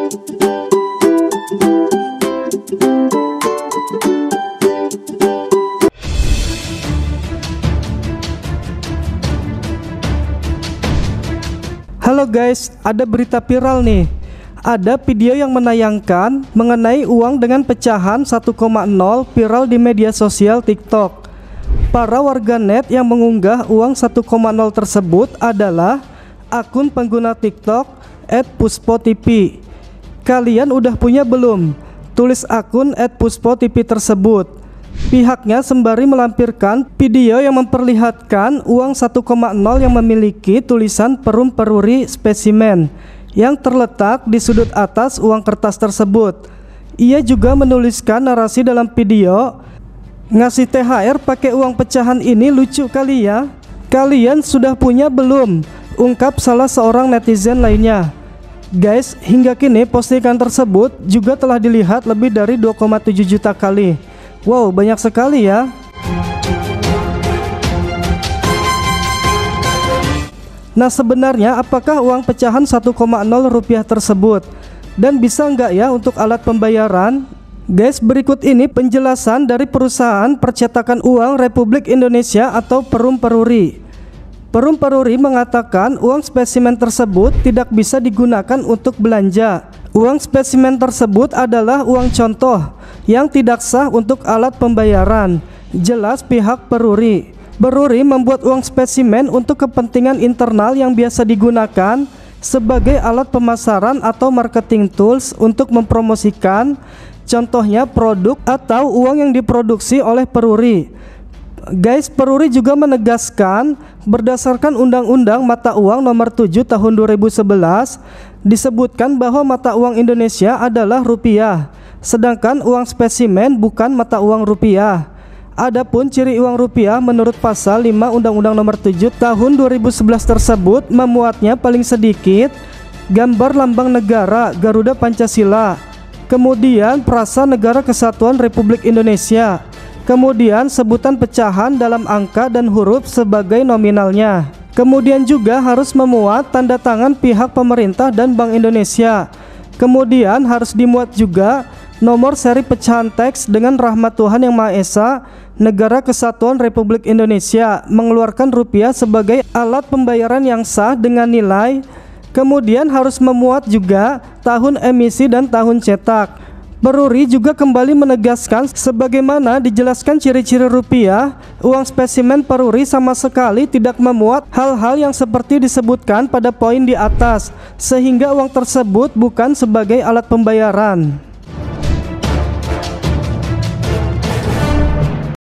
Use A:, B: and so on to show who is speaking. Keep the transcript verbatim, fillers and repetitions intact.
A: Halo guys, ada berita viral nih. Ada video yang menayangkan mengenai uang dengan pecahan satu koma nol viral di media sosial TikTok. Para warganet yang mengunggah uang satu koma nol tersebut adalah akun pengguna TikTok et puspotv. Kalian udah punya belum? Tulis akun et puspotv tersebut. Pihaknya sembari melampirkan video yang memperlihatkan uang satu koma nol yang memiliki tulisan perum peruri spesimen yang terletak di sudut atas uang kertas tersebut. Ia juga menuliskan narasi dalam video, "Ngasih T H R pakai uang pecahan ini lucu kali ya. Kalian sudah punya belum?" ungkap salah seorang netizen lainnya. Guys, hingga kini postingan tersebut juga telah dilihat lebih dari dua koma tujuh juta kali. Wow, banyak sekali ya. Nah, sebenarnya apakah uang pecahan satu koma nol rupiah tersebut? Dan bisa nggak ya untuk alat pembayaran? Guys, berikut ini penjelasan dari perusahaan percetakan uang Republik Indonesia atau Perum Peruri. Perum Peruri mengatakan uang spesimen tersebut tidak bisa digunakan untuk belanja. Uang spesimen tersebut adalah uang contoh yang tidak sah untuk alat pembayaran, jelas pihak Peruri. Peruri membuat uang spesimen untuk kepentingan internal yang biasa digunakan sebagai alat pemasaran atau marketing tools untuk mempromosikan, contohnya produk atau uang yang diproduksi oleh Peruri. Guys, Peruri juga menegaskan berdasarkan Undang-Undang Mata Uang Nomor tujuh Tahun dua ribu sebelas disebutkan bahwa mata uang Indonesia adalah rupiah, sedangkan uang spesimen bukan mata uang rupiah. Adapun ciri uang rupiah menurut pasal lima Undang-Undang Nomor tujuh Tahun dua ribu sebelas tersebut memuatnya paling sedikit gambar lambang negara Garuda Pancasila, kemudian frasa Negara Kesatuan Republik Indonesia, kemudian sebutan pecahan dalam angka dan huruf sebagai nominalnya. Kemudian juga harus memuat tanda tangan pihak pemerintah dan Bank Indonesia. Kemudian harus dimuat juga nomor seri pecahan teks dengan rahmat Tuhan Yang Maha Esa, Negara Kesatuan Republik Indonesia, mengeluarkan rupiah sebagai alat pembayaran yang sah dengan nilai. Kemudian harus memuat juga tahun emisi dan tahun cetak. Peruri juga kembali menegaskan sebagaimana dijelaskan ciri-ciri rupiah, uang spesimen Peruri sama sekali tidak memuat hal-hal yang seperti disebutkan pada poin di atas, sehingga uang tersebut bukan sebagai alat pembayaran.